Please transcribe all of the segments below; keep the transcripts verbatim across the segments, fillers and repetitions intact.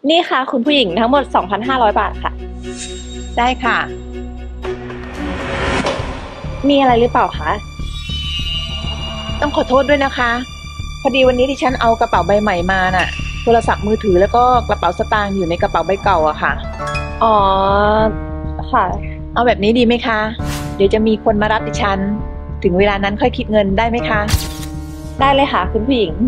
นี่ค่ะคุณผู้หญิงทั้งหมด สองพันห้าร้อย บาทค่ะได้ค่ะมีอะไรหรือเปล่าคะต้องขอโทษด้วยนะคะพอดีวันนี้ดิฉันเอากระเป๋าใบใหม่มาน่ะโทรศัพท์มือถือแล้วก็กระเป๋าสตางค์อยู่ในกระเป๋าใบเก่าอะค่ะอ๋อค่ะเอาแบบนี้ดีไหมคะเดี๋ยวจะมีคนมารับดิฉันถึงเวลานั้นค่อยคิดเงินได้ไหมคะได้เลยค่ะคุณผู้หญิง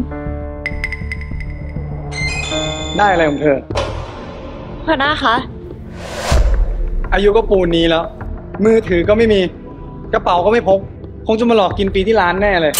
ได้อะไรของเธอหัวหน้าคะอายุก็ปูนนี้แล้วมือถือก็ไม่มีกระเป๋าก็ไม่พกคงจะมาหลอกกินฟรีที่ร้านแน่เลย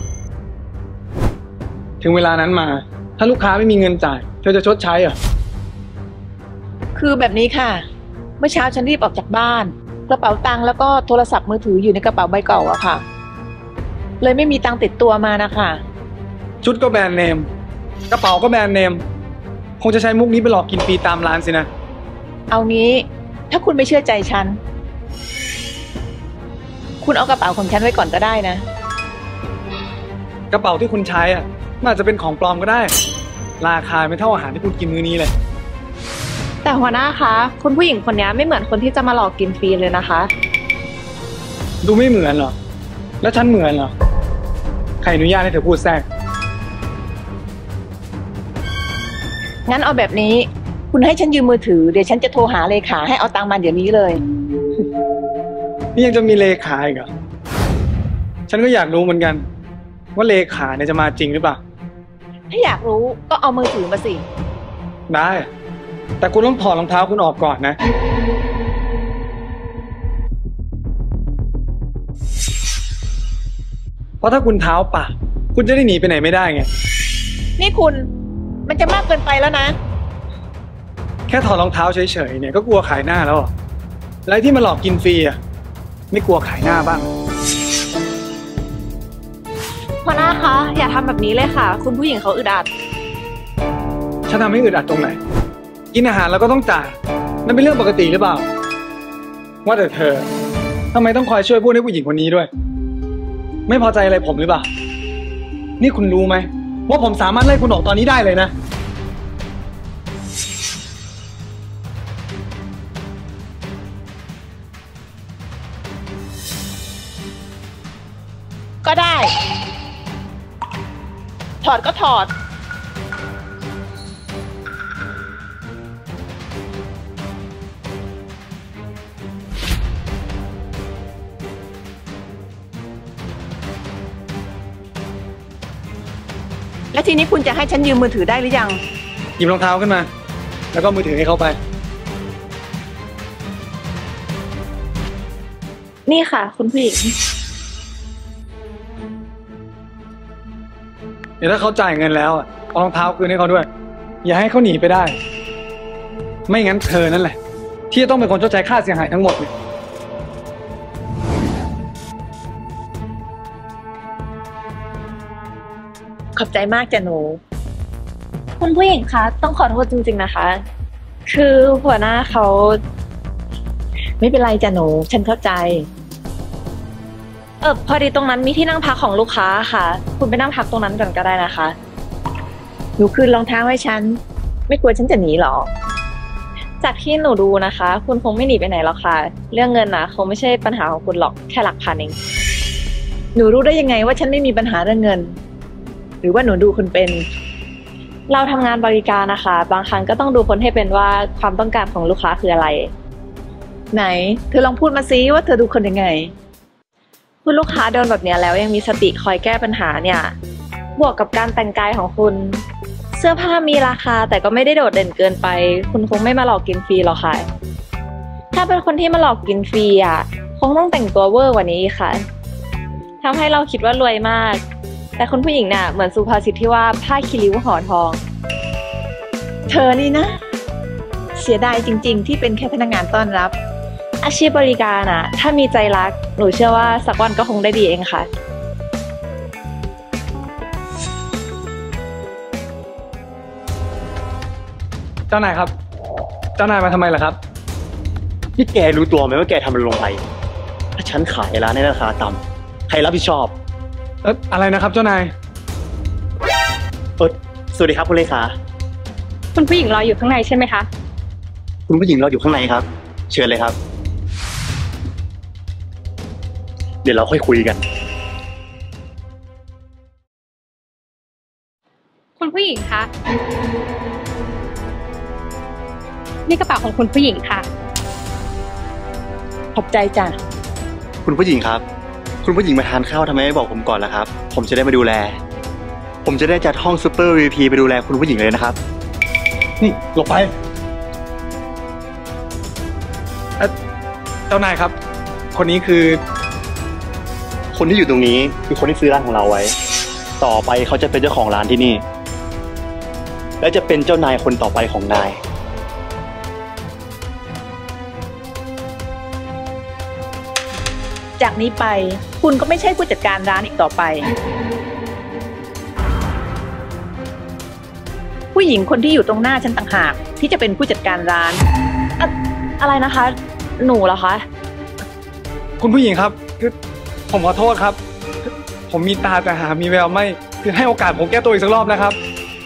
ถึงเวลานั้นมาถ้าลูกค้าไม่มีเงินจ่ายเธอจะชดใช้เหรอคือแบบนี้ค่ะเมื่อเช้าฉันรีบออกจากบ้านกระเป๋าตังค์แล้วก็โทรศัพท์มือถืออยู่ในกระเป๋าใบเก่าอะค่ะเลยไม่มีตังค์ติดตัวมานะคะชุดก็แบรนด์เนมกระเป๋าก็แบรนด์เนมคงจะใช้มุกนี้ไปหลอกกินฟรีตามร้านสินะเอางี้ถ้าคุณไม่เชื่อใจฉันคุณเอากระเป๋าของฉันไว้ก่อนก็ได้นะกระเป๋าที่คุณใช้อ่ะมันอาจจะเป็นของปลอมก็ได้ราคาไม่เท่าอาหารที่คุณกินมื้อนี้เลยแต่หัวหน้าคะคุณผู้หญิงคนนี้ไม่เหมือนคนที่จะมาหลอกกินฟรีเลยนะคะดูไม่เหมือนเหรอแล้วฉันเหมือนเหรอใครอนุญาตให้เธอพูดแทรกงั้นเอาแบบนี้คุณให้ฉันยืมมือถือเดี๋ยวฉันจะโทรหาเลขาให้เอาตังค์มาเดี๋ยวนี้เลยนี่ยังจะมีเลขาอีกเหรอฉันก็อยากรู้เหมือนกันว่าเลขาเนี่ยจะมาจริงหรือเปล่าถ้าอยากรู้ก็เอามือถือมาสิได้แต่คุณต้องถอดรองเท้าคุณออกก่อนนะเพราะถ้าคุณเท้าเปล่าคุณจะได้หนีไปไหนไม่ได้ไงนี่คุณมันจะมากเกินไปแล้วนะแค่ถอดรองเท้าเฉยๆเนี่ยก็กลัวขายหน้าแล้วอะไรที่มาหลอกกินฟรีอ่ะไม่กลัวขายหน้าบ้างหัวหน้าคะอย่าทำแบบนี้เลยค่ะคุณผู้หญิงเขาอึดอัดฉันทำให้อึดอัดตรงไหนกินอาหารแล้วก็ต้องจ่ายมันเป็นเรื่องปกติหรือเปล่าว่าแต่เธอทำไมต้องคอยช่วยพูดให้ผู้หญิงคนนี้ด้วยไม่พอใจอะไรผมหรือเปล่านี่คุณรู้ไหมว่าผมสามารถไล่คุณออกตอนนี้ได้เลยนะก็ได้ถอดก็ถอดแล้วทีนี้คุณจะให้ฉันยืมมือถือได้หรือยังหยิบรองเท้าขึ้นมาแล้วก็มือถือให้เขาไปนี่ค่ะคุณผู้หญิงเดี๋ยวถ้าเขาจ่ายเงินแล้วเอารองเท้าคืนให้เขาด้วยอย่าให้เขาหนีไปได้ไม่งั้นเธอนั่นแหละที่จะต้องเป็นคนชดใช้ค่าเสียหายทั้งหมดเนี่ยขอบใจมากจ้ะหนูคุณผู้หญิงคะต้องขอโทษจริงๆนะคะคือหัวหน้าเขาไม่เป็นไรจ้ะหนูฉันเข้าใจเออพอดีตรงนั้นมีที่นั่งพักของลูกค้าค่ะคุณไปนั่งพักตรงนั้นก่อนก็ได้นะคะหนูคืนรองเท้าให้ฉันไม่กลัวฉันจะหนีหรอจากที่หนูดูนะคะคุณคงไม่หนีไปไหนหรอกค่ะเรื่องเงินนะคงไม่ใช่ปัญหาของคุณหรอกแค่หลักพันเองหนูรู้ได้ยังไงว่าฉันไม่มีปัญหาเรื่องเงินหรือว่าหนูดูคนเป็นเราทำงานบริการนะคะบางครั้งก็ต้องดูคนให้เป็นว่าความต้องการของลูกค้าคืออะไรไหนเธอลองพูดมาซิว่าเธอดูคนยังไงคุณลูกค้าโดนแบบนี้แล้วยังมีสติคอยแก้ปัญหาเนี่ยบวกกับการแต่งกายของคุณเสื้อผ้ามีราคาแต่ก็ไม่ได้โดดเด่นเกินไปคุณคงไม่มาหลอกกินฟรีหรอกค่ะถ้าเป็นคนที่มาหลอกกินฟรีอ่ะคงต้องแต่งตัวเวอร์กว่านี้ค่ะทำให้เราคิดว่ารวยมากแต่คุณผู้หญิงเนี่ยเหมือนสุภาษิตที่ว่าผ้าคีริ้วห่อทองเธอนี่นะเสียดายจริงๆที่เป็นแค่พนักงานต้อนรับอาชีพบริการอะถ้ามีใจรักหนูเชื่อว่าสักวันก็คงได้ดีเองค่ะเจ้านายครับเจ้านายมาทำไมล่ะครับนี่แกรู้ตัวไหมว่าแกทำอะไรลงไปถ้าฉันขายร้านในราคาต่ำใครรับผิดชอบเอออะไรนะครับเจ้านายเออสวัสดีครับคุณเลขาคุณผู้หญิงรออยู่ข้างในใช่ไหมคะคุณผู้หญิงเราอยู่ข้างในครับ เชิญเลยครับ เดี๋ยวเราค่อยคุยกันคุณผู้หญิงคะ นี่กระเป๋าของคุณผู้หญิงค่ะขอบใจจ้ะคุณผู้หญิงครับ คุณผู้หญิงมาทานข้าวทำไมไม่บอกผมก่อนล่ะครับ ผมจะได้มาดูแล ผมจะได้จัดห้องซูเปอร์ วี พี ไปดูแลคุณผู้หญิงเลยนะครับนี่หลบไปเอ่อเจ้านายครับ คนนี้คือคนที่อยู่ตรงนี้คือคนที่ซื้อร้านของเราไว้ ต่อไปเขาจะเป็นเจ้าของร้านที่นี่ และจะเป็นเจ้านายคนต่อไปของนายจากนี้ไปคุณก็ไม่ใช่ผู้จัดการร้านอีกต่อไป ผู้หญิงคนที่อยู่ตรงหน้าฉันต่างหากที่จะเป็นผู้จัดการร้านอะอะไรนะคะ หนูเหรอคะคุณผู้หญิงครับ คือผมขอโทษครับคือผมมีตาแต่หามีแววไม่ คือให้โอกาสผมแก้ตัวอีกสักรอบนะครับ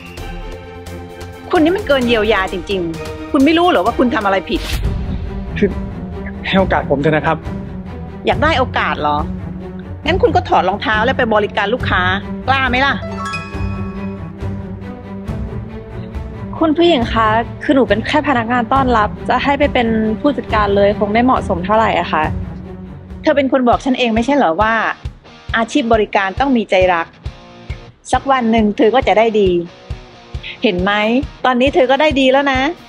คุณนี่มันเกินเยียวยาจริงๆ คุณไม่รู้เหรอว่าคุณทำอะไรผิดคือให้โอกาสผมเถอะนะครับอยากได้โอกาสเหรอ งั้นคุณก็ถอดรองเท้าแล้วไปบริการลูกค้า กล้าไหมล่ะคุณผู้หญิงคะ คือหนูเป็นแค่พนักงานต้อนรับ จะให้ไปเป็นผู้จัดการเลยคงไม่เหมาะสมเท่าไหร่อะค่ะเธอเป็นคนบอกฉันเองไม่ใช่เหรอว่า อาชีพบริการต้องมีใจรัก สักวันหนึ่งเธอก็จะได้ดี เห็นไหม ตอนนี้เธอก็ได้ดีแล้วนะ